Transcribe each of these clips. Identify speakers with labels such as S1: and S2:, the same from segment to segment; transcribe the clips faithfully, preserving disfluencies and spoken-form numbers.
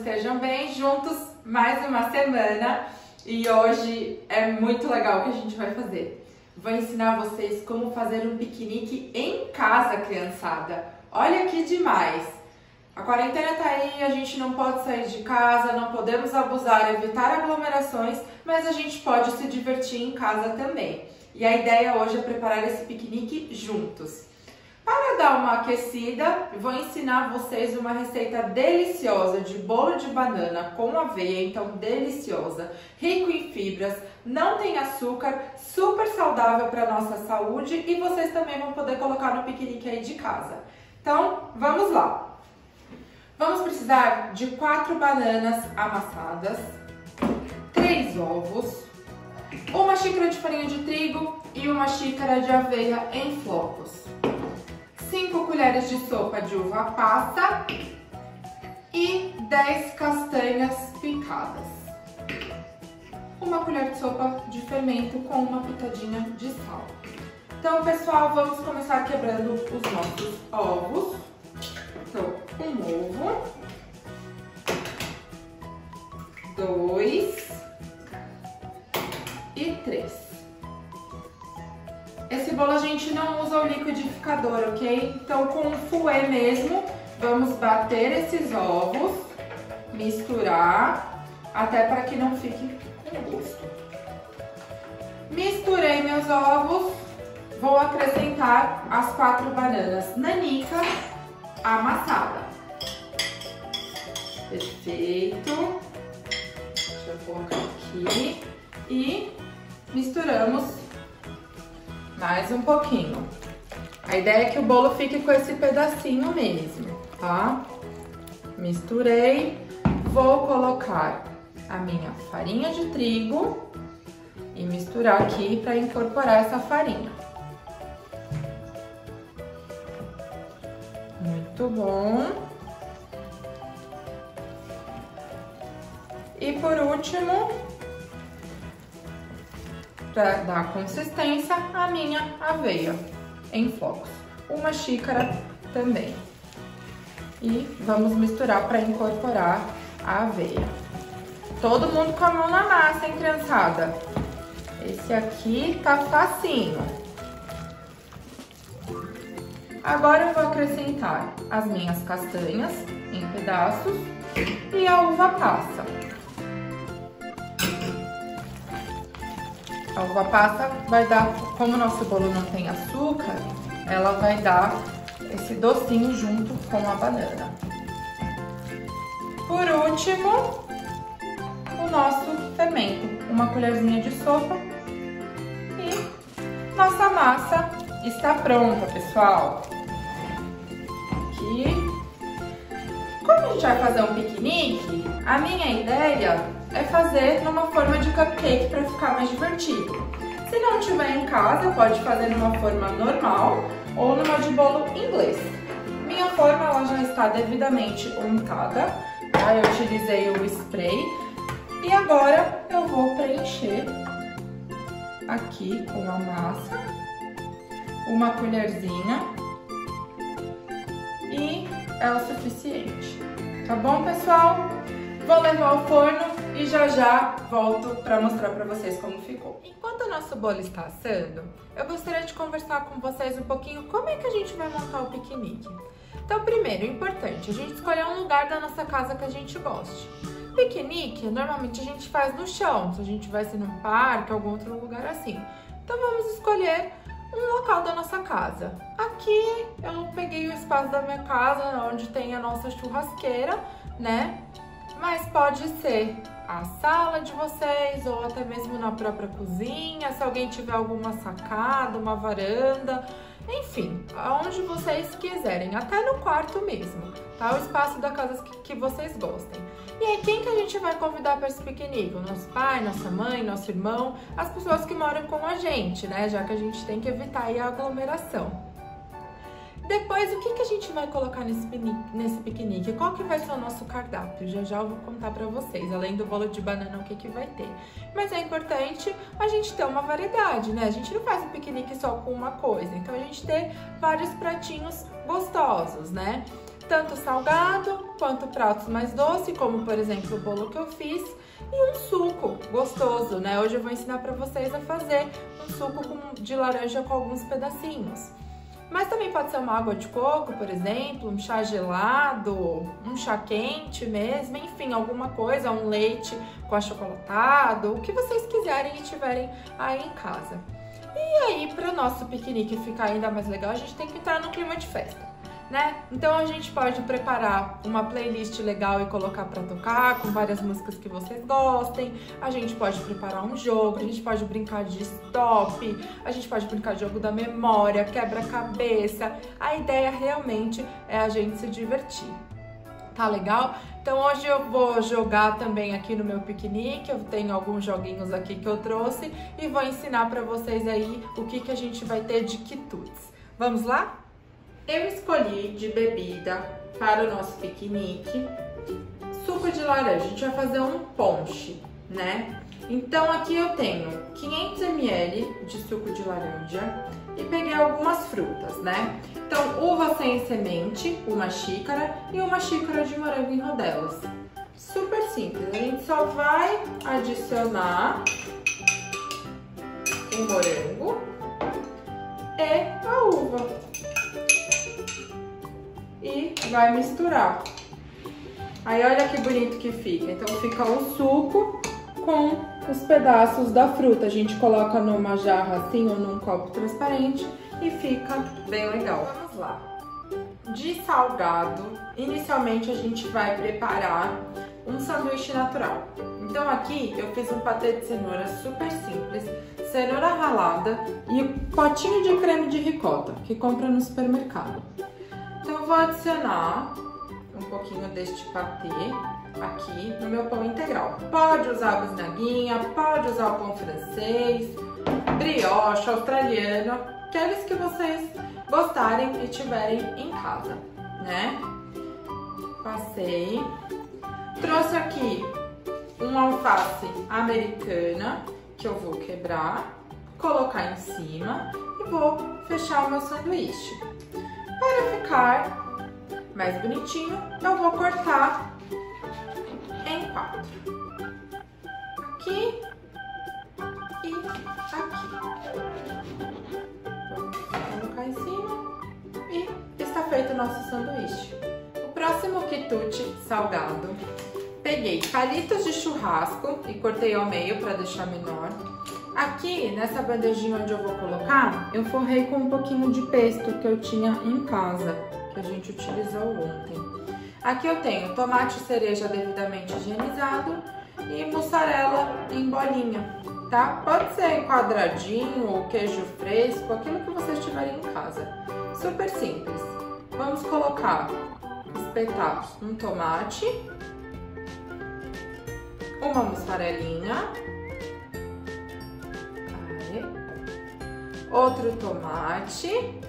S1: estejam bem, juntos mais uma semana e hoje é muito legal o que a gente vai fazer. Vou ensinar vocês como fazer um piquenique em casa, criançada. Olha que demais! A quarentena tá aí, a gente não pode sair de casa, não podemos abusar, evitar aglomerações, mas a gente pode se divertir em casa também. E a ideia hoje é preparar esse piquenique juntos. Para dar uma aquecida, vou ensinar vocês uma receita deliciosa de bolo de banana com aveia, então deliciosa, rico em fibras, não tem açúcar, super saudável para nossa saúde e vocês também vão poder colocar no piquenique aí de casa. Então, vamos lá! Vamos precisar de quatro bananas amassadas, três ovos, uma xícara de farinha de trigo e uma xícara de aveia em flocos. cinco colheres de sopa de uva passa e dez castanhas picadas. Uma colher de sopa de fermento com uma pitadinha de sal. Então, pessoal, vamos começar quebrando os nossos ovos. Então, um ovo, dois e três. Esse bolo a gente não usa o liquidificador, ok? Então, com o fouet mesmo, vamos bater esses ovos, misturar, até para que não fique com gosto. Misturei meus ovos, vou acrescentar as quatro bananas nanica amassada. Perfeito. Deixa eu colocar aqui e misturamos mais um pouquinho. A ideia é que o bolo fique com esse pedacinho mesmo, tá? Misturei. Vou colocar a minha farinha de trigo e misturar aqui para incorporar essa farinha. Muito bom. E por último, para dar consistência, a minha aveia em flocos. Uma xícara também. E vamos misturar para incorporar a aveia. Todo mundo com a mão na massa, hein, criançada? Esse aqui tá facinho. Agora eu vou acrescentar as minhas castanhas em pedaços e a uva passa. A uva passa vai dar, como o nosso bolo não tem açúcar, ela vai dar esse docinho junto com a banana. Por último, o nosso fermento, uma colherzinha de sopa e nossa massa está pronta, pessoal. Aqui. Como a gente vai fazer um piquenique, a minha ideia é fazer numa forma de cupcake para ficar mais divertido. Se não tiver em casa, pode fazer numa forma normal ou numa de bolo inglês. Minha forma ela já está devidamente untada, tá? Eu utilizei o spray e agora eu vou preencher aqui com a massa, uma colherzinha e é o suficiente. Tá bom, pessoal? Vou levar ao forno e já já volto para mostrar para vocês como ficou. Enquanto o nosso bolo está assando, eu gostaria de conversar com vocês um pouquinho como é que a gente vai montar o piquenique. Então, primeiro, importante, a gente escolher um lugar da nossa casa que a gente goste. Piquenique, normalmente a gente faz no chão, se a gente vai ser num parque, algum outro lugar assim. Então, vamos escolher um local da nossa casa. Aqui, eu peguei o espaço da minha casa, onde tem a nossa churrasqueira, né? Mas pode ser a sala de vocês ou até mesmo na própria cozinha, se alguém tiver alguma sacada, uma varanda, enfim, aonde vocês quiserem, até no quarto mesmo, tá? O espaço da casa que, que vocês gostem. E aí, quem que a gente vai convidar para esse piquenique? O nosso pai, nossa mãe, nosso irmão, as pessoas que moram com a gente, né? Já que a gente tem que evitar aí a aglomeração. Depois, o que, que a gente vai colocar nesse, nesse piquenique? Qual que vai ser o nosso cardápio? Já já eu vou contar pra vocês, além do bolo de banana, o que, que vai ter. Mas é importante a gente ter uma variedade, né? A gente não faz um piquenique só com uma coisa, então a gente ter vários pratinhos gostosos, né? tanto salgado quanto pratos mais doces, como por exemplo o bolo que eu fiz, e um suco gostoso, né? Hoje eu vou ensinar para vocês a fazer um suco com, de laranja com alguns pedacinhos. Mas também pode ser uma água de coco, por exemplo, um chá gelado, um chá quente mesmo, enfim, alguma coisa, um leite com achocolatado, o que vocês quiserem e tiverem aí em casa. E aí, para o nosso piquenique ficar ainda mais legal, a gente tem que entrar no clima de festa, né? Então a gente pode preparar uma playlist legal e colocar para tocar com várias músicas que vocês gostem. A gente pode preparar um jogo, a gente pode brincar de stop, a gente pode brincar de jogo da memória, quebra-cabeça. A ideia realmente é a gente se divertir. Tá legal? Então hoje eu vou jogar também aqui no meu piquenique, eu tenho alguns joguinhos aqui que eu trouxe e vou ensinar para vocês aí o que que a gente vai ter de quitutes. Vamos lá? Eu escolhi de bebida para o nosso piquenique suco de laranja. A gente vai fazer um ponche, né? Então aqui eu tenho quinhentos mililitros de suco de laranja e peguei algumas frutas, né? Então uva sem semente, uma xícara e uma xícara de morango em rodelas. Super simples, a gente só vai adicionar o morango e a uva. E vai misturar. Aí olha que bonito que fica. Então fica o suco com os pedaços da fruta. A gente coloca numa jarra assim ou num copo transparente e fica bem legal. Vamos lá. De salgado, inicialmente a gente vai preparar um sanduíche natural. Então aqui eu fiz um patê de cenoura super simples, cenoura ralada e um potinho de creme de ricota que compra no supermercado. Então eu vou adicionar um pouquinho deste patê aqui no meu pão integral. Pode usar bisnaguinha, pode usar o pão francês, brioche, australiano, aqueles que vocês gostarem e tiverem em casa, né? Passei. Trouxe aqui um alface americana que eu vou quebrar, colocar em cima e vou fechar o meu sanduíche. Para ficar mais bonitinho, eu vou cortar em quatro. Aqui e aqui. Vamos colocar em cima e está feito o nosso sanduíche. O próximo quitute salgado, peguei palitos de churrasco e cortei ao meio para deixar menor. Aqui, nessa bandejinha onde eu vou colocar, eu forrei com um pouquinho de pesto que eu tinha em casa, que a gente utilizou ontem. Aqui eu tenho tomate cereja devidamente higienizado e mussarela em bolinha, tá? Pode ser em quadradinho ou queijo fresco, aquilo que vocês tiverem em casa. Super simples. Vamos colocar, espetar um tomate, uma mussarelinha, outro tomate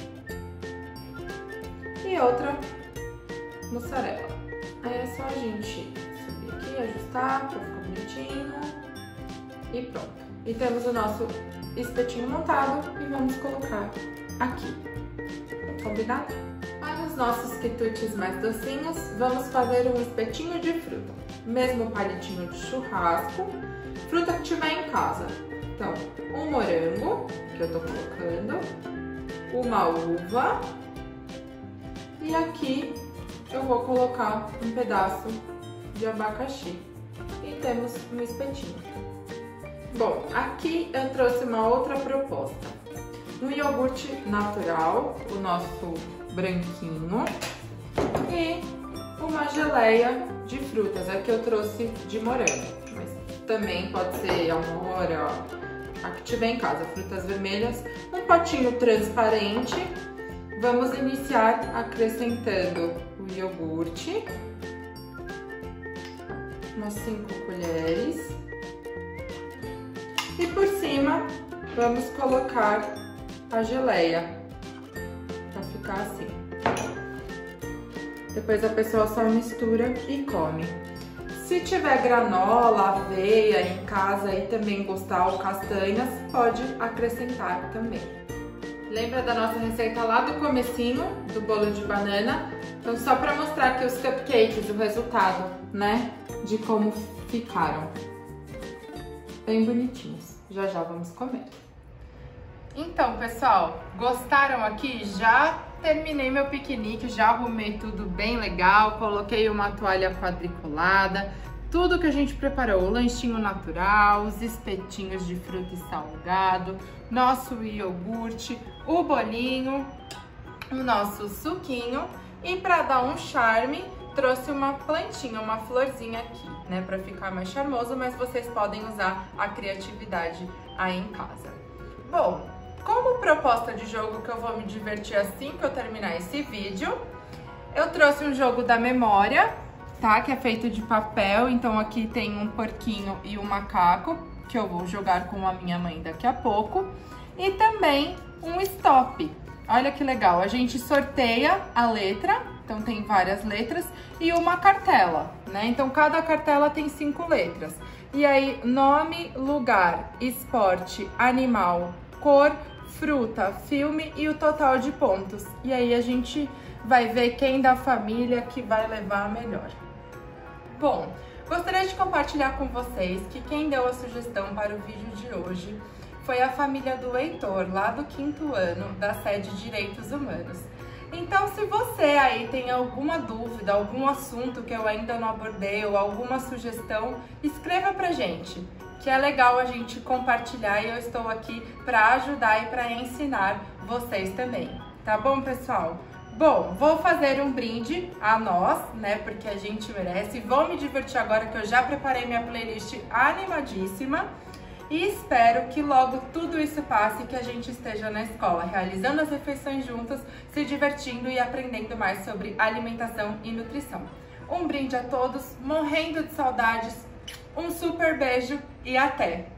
S1: e outra mussarela. Aí é só a gente subir aqui, ajustar para ficar bonitinho e pronto. E temos o nosso espetinho montado e vamos colocar aqui. Combinado? Para os nossos quitutes mais docinhos, vamos fazer um espetinho de fruta. Mesmo palitinho de churrasco, fruta que tiver em casa. Então, um morango, que eu tô colocando, uma uva e aqui eu vou colocar um pedaço de abacaxi e temos um espetinho. Bom, aqui eu trouxe uma outra proposta, um iogurte natural, o nosso branquinho e uma geleia de frutas, aqui eu trouxe de morango, mas também pode ser amora, a que tiver em casa, frutas vermelhas, um potinho transparente. Vamos iniciar acrescentando o iogurte, umas cinco colheres, e por cima vamos colocar a geleia, para ficar assim. Depois a pessoa só mistura e come. Se tiver granola, aveia em casa e também gostar ou castanhas, pode acrescentar também. Lembra da nossa receita lá do comecinho, do bolo de banana? Então só para mostrar aqui os cupcakes, o resultado, né? De como ficaram. Bem bonitinhos. Já já vamos comer. Então, pessoal, gostaram aqui? Já terminei meu piquenique, já arrumei tudo bem legal, coloquei uma toalha quadriculada, tudo que a gente preparou, o lanchinho natural, os espetinhos de fruta e salgado, nosso iogurte, o bolinho, o nosso suquinho e para dar um charme, trouxe uma plantinha, uma florzinha aqui, né, para ficar mais charmoso, mas vocês podem usar a criatividade aí em casa. Bom, como proposta de jogo que eu vou me divertir assim que eu terminar esse vídeo, eu trouxe um jogo da memória, tá? Que é feito de papel, então aqui tem um porquinho e um macaco, que eu vou jogar com a minha mãe daqui a pouco. E também um stop. Olha que legal, a gente sorteia a letra, então tem várias letras, e uma cartela, né? Então cada cartela tem cinco letras. E aí, nome, lugar, esporte, animal, cor, fruta, filme e o total de pontos. E aí a gente vai ver quem da família que vai levar a melhor. Bom, gostaria de compartilhar com vocês que quem deu a sugestão para o vídeo de hoje foi a família do Heitor, lá do quinto ano, da sede Direitos Humanos. Então, se você aí tem alguma dúvida, algum assunto que eu ainda não abordei ou alguma sugestão, escreva pra gente, que é legal a gente compartilhar e eu estou aqui para ajudar e para ensinar vocês também. Tá bom, pessoal? Bom, vou fazer um brinde a nós, né, porque a gente merece. Vou me divertir agora que eu já preparei minha playlist animadíssima. E espero que logo tudo isso passe e que a gente esteja na escola, realizando as refeições juntos, se divertindo e aprendendo mais sobre alimentação e nutrição. Um brinde a todos, morrendo de saudades, um super beijo e até!